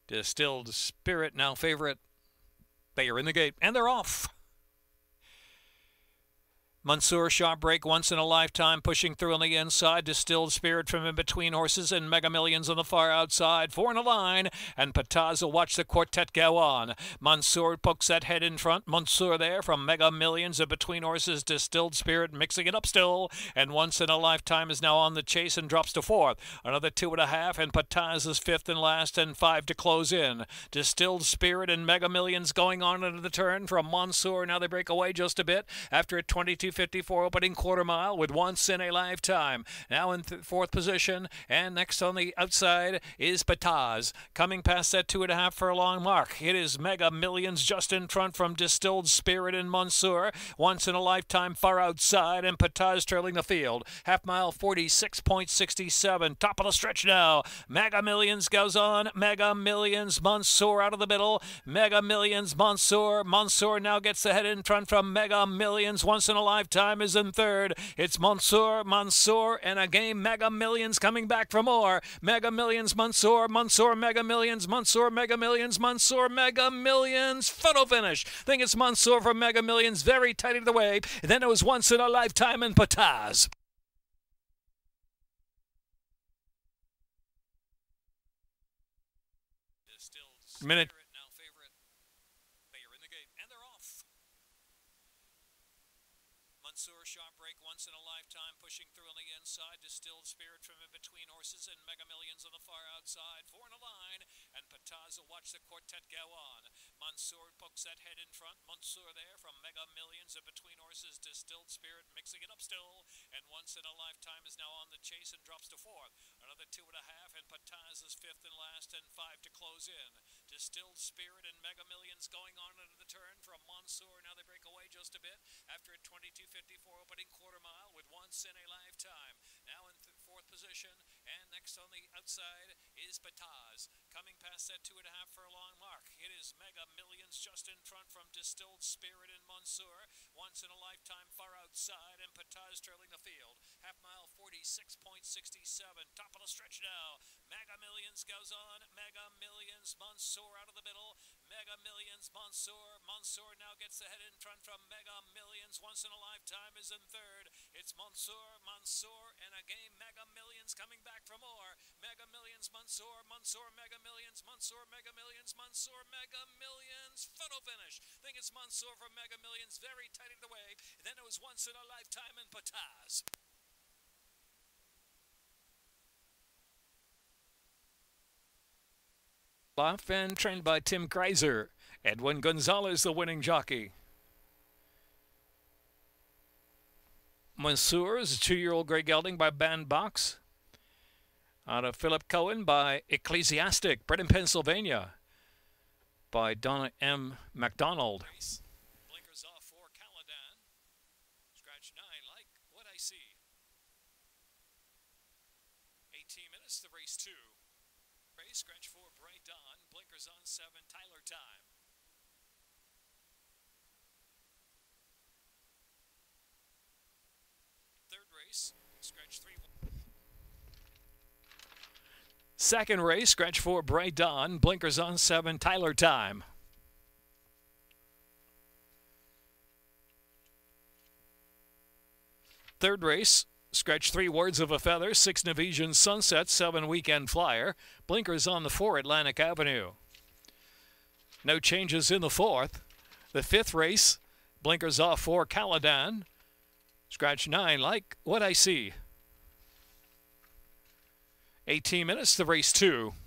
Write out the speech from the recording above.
Distilled Spirit now favorite. They are in the gate, and they're off. Mansoor shot break once in a lifetime, pushing through on the inside. Distilled Spirit from in between horses, and Mega Millions on the far outside. 4 in a line, and Pataz will watch the quartet go on. Mansoor pokes that head in front. Mansoor there from Mega Millions in between horses. Distilled Spirit mixing it up still, and once in a lifetime is now on the chase and drops to 4th. Another 2.5, and Pataz is 5th and last, and 5 to close in. Distilled Spirit and Mega Millions going on into the turn from Mansoor. Now they break away just a bit after a 22.54 opening quarter mile with Once in a Lifetime. Now in 4th position, and next on the outside is Pataz. Coming past that 2.5 furlong mark. It is Mega Millions just in front from Distilled Spirit and Mansoor. Once in a Lifetime far outside, and Pataz trailing the field. Half mile 46.67. Top of the stretch now. Mega Millions goes on. Mega Millions, Mansoor out of the middle. Mega Millions, Mansoor. Mansoor now gets the head in front from Mega Millions. Once in a Lifetime is in 3rd. It's Mansoor, and again Mega Millions coming back for more. Mega Millions, Mansoor, Mega Millions, Mega Millions, Mega Millions. Photo finish. I think it's Mansoor from Mega Millions, very tight of the way. And then it was Once in a Lifetime in Pataz. Minute. Now favorite. They are in the gate, and they're off. Mansoor shot break once in a lifetime, pushing through on the inside. Distilled Spirit from in between horses, and Mega Millions on the far outside. 4 in a line, and Pataz will watch the quartet go on. Mansoor pokes that head in front. Mansoor there from Mega Millions in between horses. Distilled Spirit mixing it up still, and Once in a Lifetime is now on the chase and drops to 4th. Another 2.5, and Pataz is 5th and last, and 5 to close in. Distilled Spirit and Mega Millions going on into the turn from Mansoor. Now they break away just a bit after a 22.54 opening quarter mile with Once in a Lifetime. Now in 4th position, and next on the outside is Pataz. Coming past that 2.5 furlong mark. It is Mega Millions just in front from Distilled Spirit and Mansoor. Once in a Lifetime far outside, and Pataz trailing the field. Half mile 46.67. Top of the stretch now. Mega Millions goes on. Mega Millions, Mansoor out of the middle. Mega Millions, Mansoor. Mansoor now gets the head in front from Mega Millions. Once in a Lifetime is in 3rd. It's Mansoor, and again Mega Millions coming back for more. Mega Millions, Mansoor, Mega Millions, Mega Millions, Mega Millions. Photo finish. I think it's Mansoor from Mega Millions, very tight of the way. And then it was Once in a Lifetime in Pataz. Off and trained by Tim Kreiser. Edwin Gonzalez, the winning jockey. Mansoor is a 2-year-old gray gelding by Bandbox. Out of Philip Cohen by Ecclesiastic, bred in Pennsylvania by Donna M. McDonald. Blinkers off for Caladan. Scratch 9, like what I see. 18 minutes, the race 2. Race, scratch 4, Bright Dawn. Blinkers on 7, Tyler Time. Third race, scratch 3. Second race, scratch 4, Bright Dawn. Blinkers on 7, Tyler Time. Third race, scratch 3, Words of a Feather. 6, Nevesian Sunset. 7, Weekend Flyer. Blinkers on the 4, Atlantic Avenue. No changes in the 4th. The 5th race, blinkers off 4, Caladan. Scratch 9, like what I see. 18 minutes, the race 2.